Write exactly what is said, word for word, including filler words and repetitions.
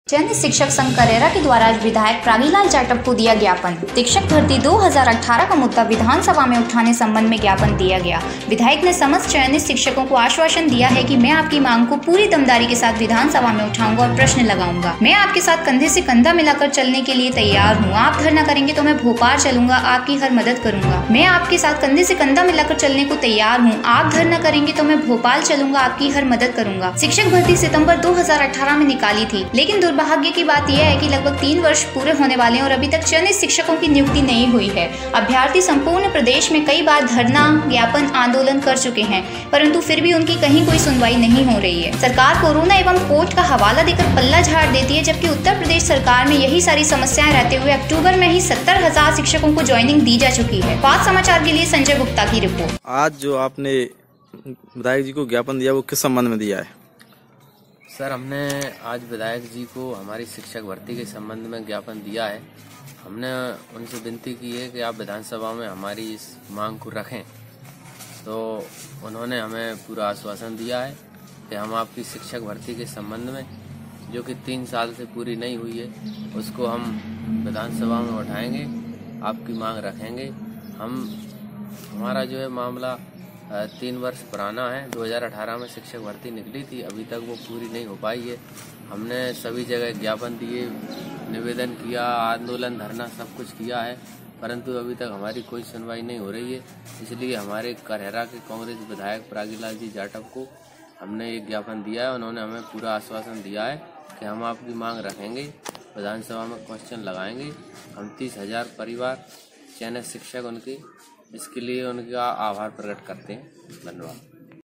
चयनित शिक्षक संघ करेरा के द्वारा आज विधायक प्रागीलाल जाटव को दिया ज्ञापन। शिक्षक भर्ती दो हज़ार अठारह का मुद्दा विधानसभा में उठाने संबंध में ज्ञापन दिया गया। विधायक ने समस्त चयनित शिक्षकों को आश्वासन दिया है कि मैं आपकी मांग को पूरी दमदारी के साथ विधानसभा में उठाऊंगा और प्रश्न लगाऊंगा। मैं आपके साथ कंधे से कंधा मिलाकर चलने के लिए तैयार हूँ। आप धरना करेंगे तो मैं भोपाल चलूंगा, आपकी हर मदद करूंगा। मैं आपके साथ कंधे से कंधा मिलाकर चलने को तैयार हूँ। आप धरना करेंगे तो मैं भोपाल चलूंगा, आपकी हर मदद करूंगा। शिक्षक भर्ती सितंबर दो हज़ार अठारह में निकाली थी, लेकिन दुर्भाग्य की बात यह है कि लगभग तीन वर्ष पूरे होने वाले हैं और अभी तक चयनित शिक्षकों की नियुक्ति नहीं हुई है। अभ्यर्थी संपूर्ण प्रदेश में कई बार धरना, ज्ञापन, आंदोलन कर चुके हैं, परंतु फिर भी उनकी कहीं कोई सुनवाई नहीं हो रही है। सरकार कोरोना एवं कोर्ट का हवाला देकर पल्ला झाड़ देती है, जबकि उत्तर प्रदेश सरकार में यही सारी समस्याएं रहते हुए अक्टूबर में ही सत्तर हजार शिक्षकों को ज्वाइनिंग दी जा चुकी है। पाँच समाचार के लिए संजय गुप्ता की रिपोर्ट। आज जो आपने विधायक जी को ज्ञापन दिया वो किस संबंध में दिया है? सर, हमने आज विधायक जी को हमारी शिक्षक भर्ती के संबंध में ज्ञापन दिया है। हमने उनसे विनती की है कि आप विधानसभा में हमारी इस मांग को रखें, तो उन्होंने हमें पूरा आश्वासन दिया है कि हम आपकी शिक्षक भर्ती के संबंध में, जो कि तीन साल से पूरी नहीं हुई है, उसको हम विधानसभा में उठाएंगे, आपकी मांग रखेंगे। हम हमारा जो है मामला तीन वर्ष पुराना है। दो हज़ार अठारह में शिक्षक भर्ती निकली थी, अभी तक वो पूरी नहीं हो पाई है। हमने सभी जगह ज्ञापन दिए, निवेदन किया, आंदोलन, धरना सब कुछ किया है, परंतु अभी तक हमारी कोई सुनवाई नहीं हो रही है। इसलिए हमारे करेरा के कांग्रेस विधायक प्रागीलाल जी जाटव को हमने एक ज्ञापन दिया है। उन्होंने हमें पूरा आश्वासन दिया है कि हम आपकी मांग रखेंगे, विधानसभा में क्वेश्चन लगाएंगे। हम तीस हजार परिवार चयनित शिक्षक उनके, इसके लिए उनका आभार प्रकट करते हैं। धन्यवाद।